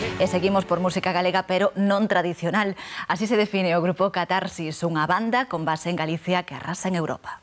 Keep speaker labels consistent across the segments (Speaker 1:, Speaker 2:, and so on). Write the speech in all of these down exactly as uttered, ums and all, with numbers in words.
Speaker 1: E seguimos por música galega, pero non tradicional. Así se define o grupo Catarsis, unha banda con base en Galicia que arrasa en Europa.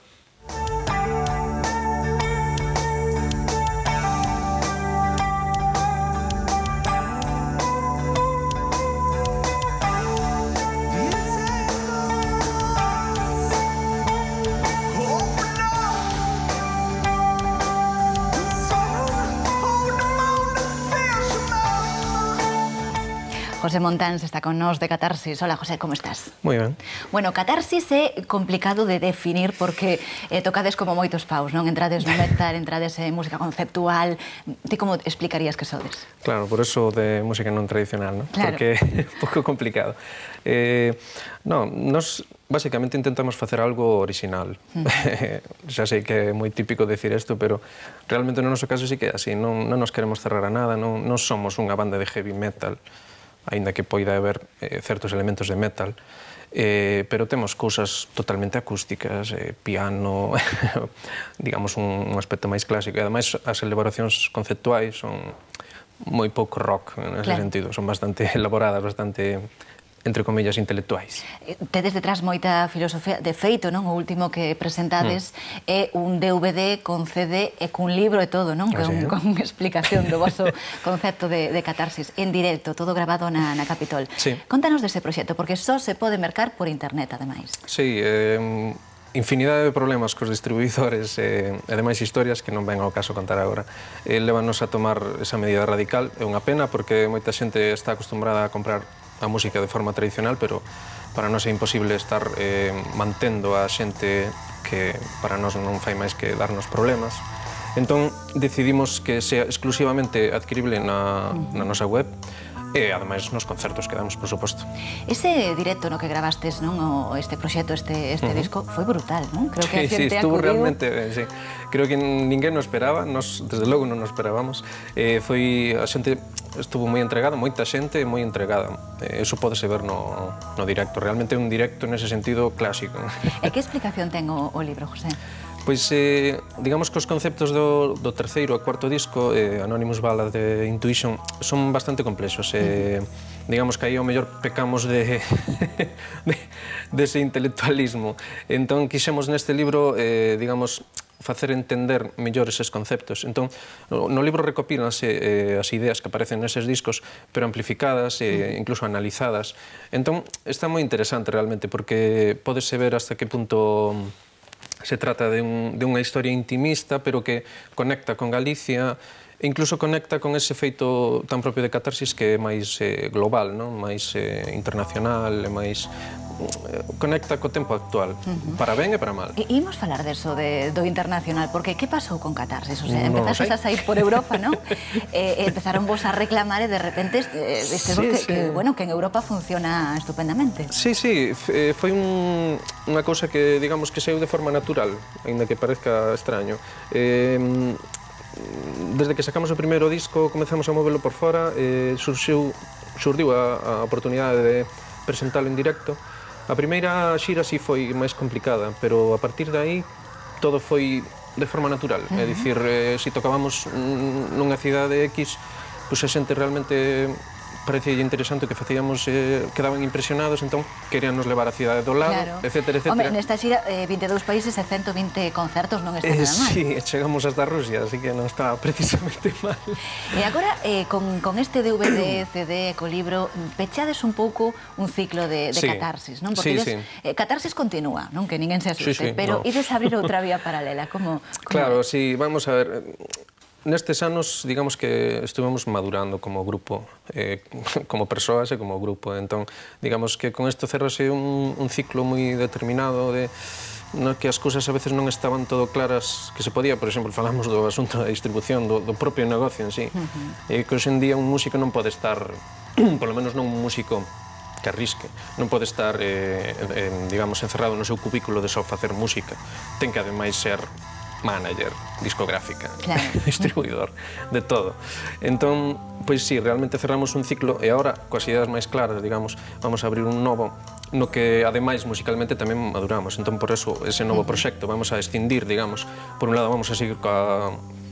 Speaker 1: José Montáns está con nós de Catarsis. Hola, José, como estás?
Speaker 2: Moi ben.
Speaker 1: Bueno, Catarsis é complicado de definir porque eh, tocades como moitos paus, non? Entrades no metal, entrades en música conceptual. Ti como explicarías que sodes?
Speaker 2: Claro, por eso de música non tradicional, non?
Speaker 1: Claro.
Speaker 2: Porque é un pouco complicado. Eh, non, nos basicamente intentamos facer algo original. Uh-huh. Xa sei que é moi típico decir isto, pero realmente no noso caso sí que é así. Non, non nos queremos cerrar a nada, non, non somos unha banda de heavy metal, aínda que poida haber eh, certos elementos de metal, eh, pero temos cousas totalmente acústicas, eh, piano, digamos un, un aspecto máis clásico, e ademais as elaboracións conceptuais son moi pouco rock nese
Speaker 1: claro.
Speaker 2: sentido, son bastante elaboradas, bastante, entre comillas, intelectuais.
Speaker 1: Tedes detrás moita filosofía, de feito, non? O último que presentades mm. é un D V D con C D e cun libro e todo, non?
Speaker 2: Ah,
Speaker 1: con,
Speaker 2: sí,
Speaker 1: con explicación do vosso concepto de, de Catarsis, en directo, todo grabado na, na Capitol.
Speaker 2: Sí.
Speaker 1: Contanos dese proxecto, porque só se pode mercar por internet, ademais.
Speaker 2: Sí, eh, infinidade de problemas cos distribuidores e, eh, ademais historias que non ven ao caso contar agora. Eh, levanos a tomar esa medida radical, é unha pena porque moita xente está acostumbrada a comprar a música de forma tradicional, pero para nós é imposible estar eh, mantendo a xente que para nós non fai máis que darnos problemas. Entón, decidimos que sea exclusivamente adquirible na, na nosa web e, ademais, nos concertos que damos, por suposto.
Speaker 1: Ese directo no que grabastes, non? O este proxecto, este, este uh-huh. disco, foi brutal, non? Creo que a
Speaker 2: sí,
Speaker 1: xente
Speaker 2: sí, estuvo
Speaker 1: acudiu...
Speaker 2: realmente ben, sí. Creo que ninguén nos esperaba, nos, desde logo non nos esperábamos. Eh, foi, a xente estuvo moi entregada, moita xente moi entregada. Eh, eso pódese ver no, no directo. Realmente é un directo nese sentido clásico.
Speaker 1: E que explicación ten o, o libro, José?
Speaker 2: Pois, eh, digamos que os conceptos do, do terceiro e cuarto disco, eh, Anonymous Ballad de Intuition, son bastante complexos. Eh, digamos que aí ao mellor pecamos de, de, dese intelectualismo. Entón, quixemos neste libro, eh, digamos, facer entender mellor eses conceptos. Entón, no, no libro recopílanse eh, as ideas que aparecen neses discos, pero amplificadas e eh, incluso analizadas. Entón, está moi interesante realmente, porque pódese ver hasta que punto se trata de, un, de unha historia intimista, pero que conecta con Galicia, e incluso conecta con ese feito tan propio de Catarsis que é máis eh, global, non? Máis eh, internacional, e máis... Eh, conecta co tempo actual, uh-huh. para ben e para mal.
Speaker 1: E imos falar deso, de, do internacional, porque que pasou con Catarsis? O sea,
Speaker 2: no
Speaker 1: empezaste a sair por Europa, non? E eh, empezaron vos a reclamar e de repente eh, viste sí, que, sí. que, bueno, que en Europa funciona estupendamente.
Speaker 2: Sí, sí, eh, foi un, unha cousa que, digamos, que saiu de forma natural, aínda que parezca extraño. Eh, desde que sacamos o primeiro disco, comezamos a movelo por fora, eh, surxiu, surdiu a, a oportunidade de presentalo en directo. A primeira xira sí foi máis complicada, pero a partir de aí todo foi de forma natural. Uh-huh. É dicir, eh, se tocábamos nunha cidade X, pois a xente realmente parecía interesante o que facíamos, eh, quedaban impresionados, entón queríanos levar a cidade do lado, claro. etcétera, etcétera.
Speaker 1: Home, nesta xira, eh, vinte e dous países e ciento vinte concertos non está nada mal.
Speaker 2: Eh, sí, chegamos hasta Rusia, así que non está precisamente mal.
Speaker 1: E agora, eh, con, con este D V D, C D, co libro, pechades un pouco un ciclo de, de sí. Catarsis, non? Porque
Speaker 2: sí,
Speaker 1: ides,
Speaker 2: sí.
Speaker 1: Eh, Catarsis continúa, non? Que ninguén se asuste,
Speaker 2: sí, sí,
Speaker 1: pero
Speaker 2: no.
Speaker 1: ides abrir outra vía paralela, como... como
Speaker 2: claro, é? Sí, vamos a ver... Nestes anos, digamos que estuvemos madurando como grupo, eh, como persoas e como grupo. Entón, digamos que con isto cerrase un, un ciclo moi determinado de no que as cousas a veces non estaban todo claras que se podía. Por exemplo, falamos do asunto da distribución, do, do propio negocio en sí. Uh-huh. E que hoxe en día un músico non pode estar, polo menos non un músico que arrisque, non pode estar, eh, en, digamos, encerrado no seu cubículo de só facer música. Ten que, ademais, ser manager, discográfica, claro. distribuidor, de todo. Entón, pois sí, realmente cerramos un ciclo e agora, coas ideas máis claras, digamos, vamos a abrir un novo no que, ademais, musicalmente tamén maduramos. Entón, por eso, ese novo proxecto vamos a escindir, digamos, por un lado vamos a seguir coa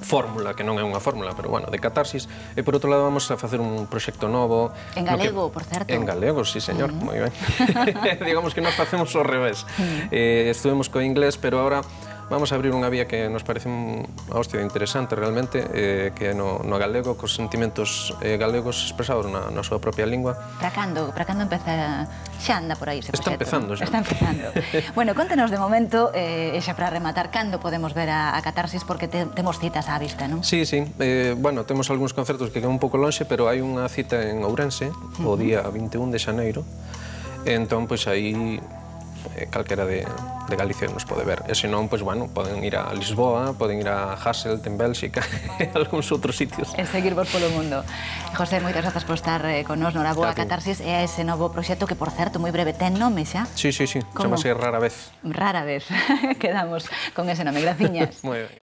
Speaker 2: fórmula, que non é unha fórmula, pero bueno, de Catarsis, e por outro lado vamos a facer un proxecto novo.
Speaker 1: En galego, por certo.
Speaker 2: En galego, sí, señor, moi ben. Digamos que nos facemos ao revés. Estuvemos co inglés, pero agora vamos a abrir unha vía que nos parece unha hostia interesante realmente, que é no galego, cos sentimentos galegos expresados na súa propia lingua.
Speaker 1: Para cando? Para cando empeza? Xa anda por aí ese proxecto?
Speaker 2: Está empezando xa.
Speaker 1: Está empezando. Bueno, contenos de momento, e xa para rematar, cando podemos ver a Catarsis, porque temos citas á vista, non?
Speaker 2: Sí, sí. Bueno, temos algúns concertos que quedan un pouco lonxe, pero hai unha cita en Ourense, o día vinte e un de xaneiro, entón, pois aí calquera de Galicia nos pode ver. E senón, pois, bueno, poden ir a Lisboa, poden ir a Hasselt en Bélxica e algúns outros sitios.
Speaker 1: E seguirvos polo mundo. José, moitas grazas por estar con nos no Boa Catarsis e a ese novo proxecto que, por certo, moi breve, ten nome xa?
Speaker 2: Sí, sí, sí. Chamase Rara Vez.
Speaker 1: Rara Vez. Quedamos con ese nome. Graciñas.
Speaker 2: Moi ben.